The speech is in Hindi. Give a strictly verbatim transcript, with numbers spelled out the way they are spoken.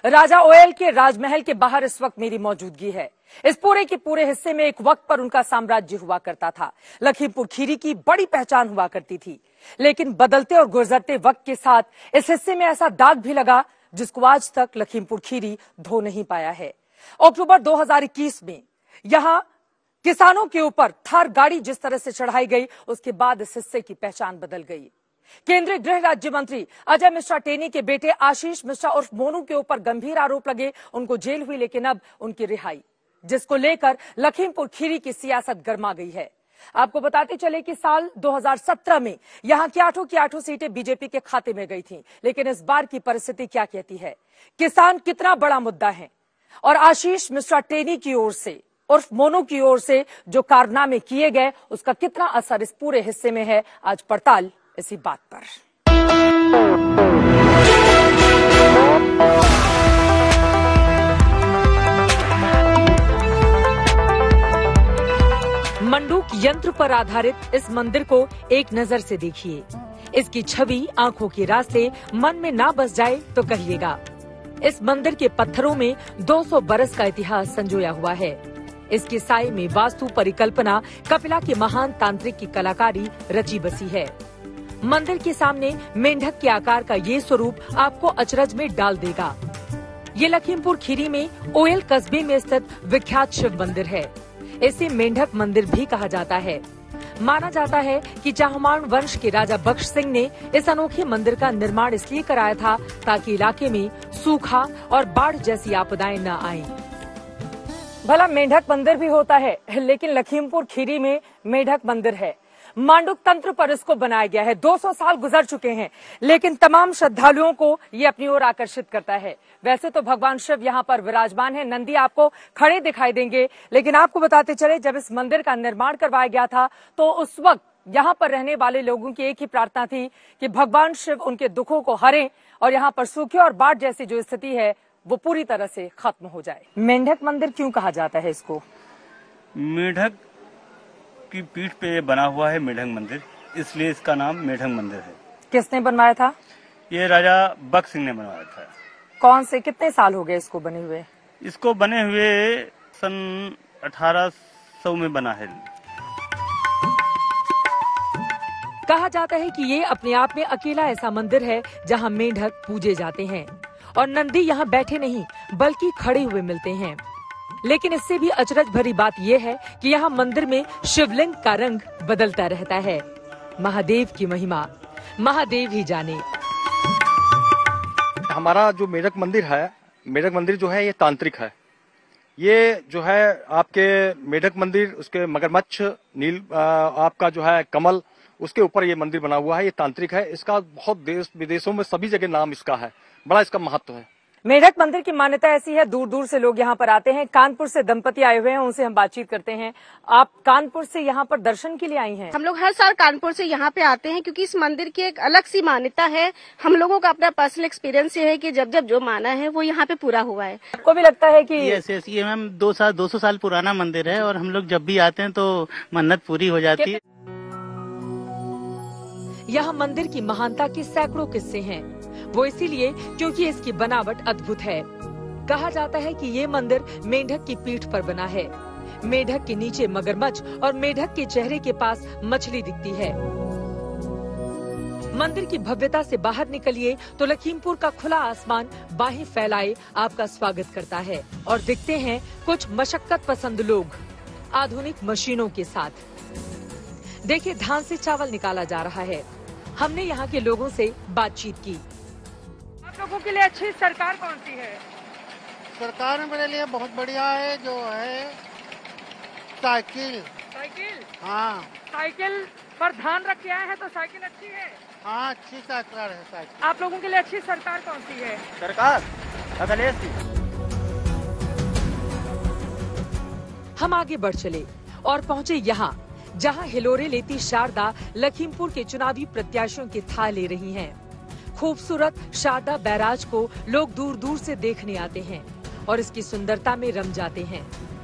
राजा ओयल के राजमहल के बाहर इस वक्त मेरी मौजूदगी है। इस पूरे के पूरे हिस्से में एक वक्त पर उनका साम्राज्य हुआ करता था। लखीमपुर खीरी की बड़ी पहचान हुआ करती थी, लेकिन बदलते और गुजरते वक्त के साथ इस हिस्से में ऐसा दाग भी लगा जिसको आज तक लखीमपुर खीरी धो नहीं पाया है। अक्टूबर दो हज़ार इक्कीस में यहां किसानों के ऊपर थार गाड़ी जिस तरह से चढ़ाई गई, उसके बाद इस हिस्से की पहचान बदल गई। केंद्रीय गृह राज्य मंत्री अजय मिश्रा टेनी के बेटे आशीष मिश्रा उर्फ मोनू के ऊपर गंभीर आरोप लगे। उनको जेल हुई, लेकिन अब उनकी रिहाई, जिसको लेकर लखीमपुर खीरी की सियासत गर्मा गई है। आपको बताते चले कि साल दो हज़ार सत्रह में यहां की आठों की आठों सीटें बीजेपी के खाते में गई थीं, लेकिन इस बार की परिस्थिति क्या कहती है? किसान कितना बड़ा मुद्दा है और आशीष मिश्रा टेनी की ओर से उर्फ मोनू की ओर से जो कारनामे किए गए, उसका कितना असर इस पूरे हिस्से में है? आज पड़ताल इसी बात पर। मंडूक यंत्र पर आधारित इस मंदिर को एक नजर से देखिए। इसकी छवि आंखों के रास्ते मन में ना बस जाए तो कहिएगा। इस मंदिर के पत्थरों में दो सौ बरस का इतिहास संजोया हुआ है। इसके साए में वास्तु परिकल्पना कपिला के महान तांत्रिक की कलाकारी रची बसी है। मंदिर के सामने मेंढक के आकार का ये स्वरूप आपको अचरज में डाल देगा। ये लखीमपुर खीरी में ओयल कस्बे में स्थित विख्यात शिव मंदिर है। इसे मेंढक मंदिर भी कहा जाता है। माना जाता है कि चाहमान वंश के राजा बख्श सिंह ने इस अनोखे मंदिर का निर्माण इसलिए कराया था ताकि इलाके में सूखा और बाढ़ जैसी आपदाएं न आएं। भला मेंढक मंदिर भी होता है, लेकिन लखीमपुर खीरी में मेंढक मंदिर है। मांडुक तंत्र पर इसको बनाया गया है। दो सौ साल गुजर चुके हैं, लेकिन तमाम श्रद्धालुओं को ये अपनी ओर आकर्षित करता है। वैसे तो भगवान शिव यहाँ पर विराजमान है, नंदी आपको खड़े दिखाई देंगे, लेकिन आपको बताते चले जब इस मंदिर का निर्माण करवाया गया था तो उस वक्त यहाँ पर रहने वाले लोगों की एक ही प्रार्थना थी कि भगवान शिव उनके दुखों को हरें और यहाँ पर सूखे और बाढ़ जैसी जो स्थिति है वो पूरी तरह से खत्म हो जाए। मेंढक मंदिर क्यों कहा जाता है इसको? मेंढक की पीठ पे ये बना हुआ है मेंढक मंदिर, इसलिए इसका नाम मेंढक मंदिर है। किसने बनवाया था? ये राजा बख्श सिंह ने बनवाया था। कौन से कितने साल हो गए इसको बने हुए? इसको बने हुए सन अठारह सौ में बना है। कहा जाता है कि ये अपने आप में अकेला ऐसा मंदिर है जहां मेंढक पूजे जाते हैं और नंदी यहाँ बैठे नहीं बल्कि खड़े हुए मिलते हैं। लेकिन इससे भी अचरज भरी बात यह है कि यहाँ मंदिर में शिवलिंग का रंग बदलता रहता है। महादेव की महिमा महादेव ही जाने। हमारा जो मेढक मंदिर है, मेढक मंदिर जो है ये तांत्रिक है। ये जो है आपके मेढक मंदिर, उसके मगरमच्छ, नील आपका जो है कमल, उसके ऊपर ये मंदिर बना हुआ है। ये तांत्रिक है। इसका बहुत देश विदेशों में सभी जगह नाम इसका है, बड़ा इसका महत्व है। मेढक मंदिर की मान्यता ऐसी है, दूर दूर से लोग यहाँ पर आते हैं। कानपुर से दंपति आए हुए हैं, उनसे हम बातचीत करते हैं। आप कानपुर से यहाँ पर दर्शन के लिए आई हैं? हम लोग हर साल कानपुर से यहाँ पे आते हैं क्योंकि इस मंदिर की एक अलग सी मान्यता है। हम लोगों का अपना पर्सनल एक्सपीरियंस ये है कि जब जब जो माना है वो यहाँ पे पूरा हुआ है। आपको भी लगता है कि यस यस ये मैम दो साल दो सौ साल पुराना मंदिर है और हम लोग जब भी आते हैं तो मन्नत पूरी हो जाती है। यहाँ मंदिर की महानता के सैकड़ों किस्से हैं। वो इसीलिए क्योंकि इसकी बनावट अद्भुत है। कहा जाता है कि ये मंदिर मेंढक की पीठ पर बना है। मेंढक के नीचे मगरमच्छ और मेंढक के चेहरे के पास मछली दिखती है। मंदिर की भव्यता से बाहर निकलिए तो लखीमपुर का खुला आसमान बाहें फैलाए आपका स्वागत करता है और दिखते हैं कुछ मशक्कत पसंद लोग आधुनिक मशीनों के साथ। देखिए, धान से चावल निकाला जा रहा है। हमने यहाँ के लोगों से बातचीत की। आप लोगों के लिए अच्छी सरकार कौन सी है? सरकार मेरे लिए बहुत बढ़िया है, जो है साइकिल। साइकिल? हाँ, साइकिल पर ध्यान रख के आए हैं तो साइकिल अच्छी है। हाँ, अच्छी सरकार है साइकिल। आप लोगों के लिए अच्छी सरकार कौन सी है? सरकार अखिलेश जी। हम आगे बढ़ चले और पहुँचे यहाँ जहाँ हिलोरे लेती शारदा लखीमपुर के चुनावी प्रत्याशियों की थाह ले रही हैं। खूबसूरत शारदा बैराज को लोग दूर दूर से देखने आते हैं और इसकी सुंदरता में रम जाते हैं।